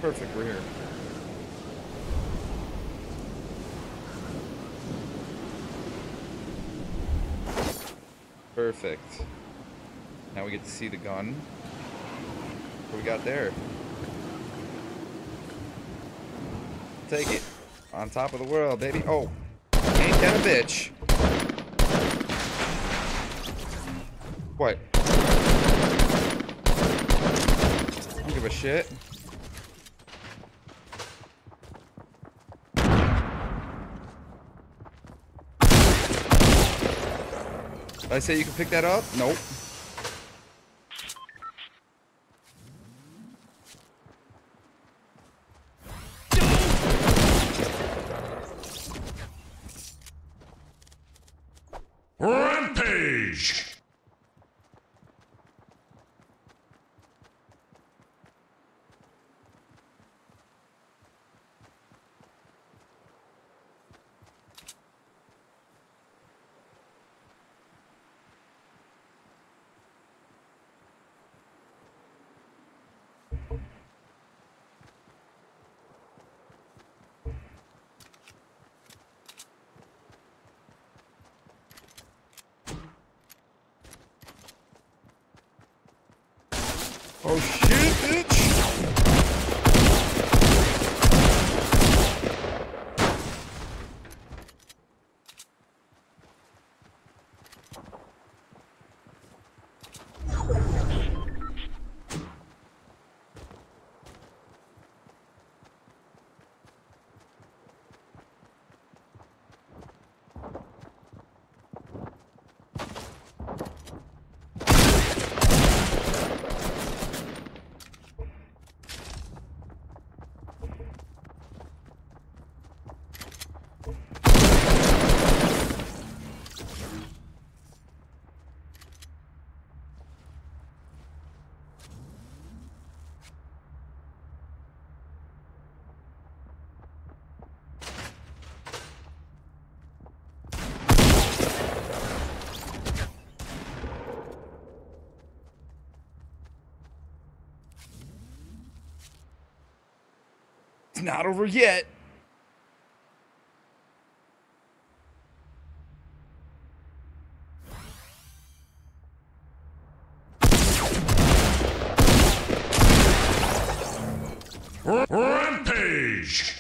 Perfect, we're here. Perfect. Now we get to see the gun. What we got there? Take it. On top of the world, baby. Oh. Ain't that a bitch. What? Don't give a shit. Did I say you can pick that up? Nope. Rampage! Oh shit, bitch! It's not over yet. Rampage!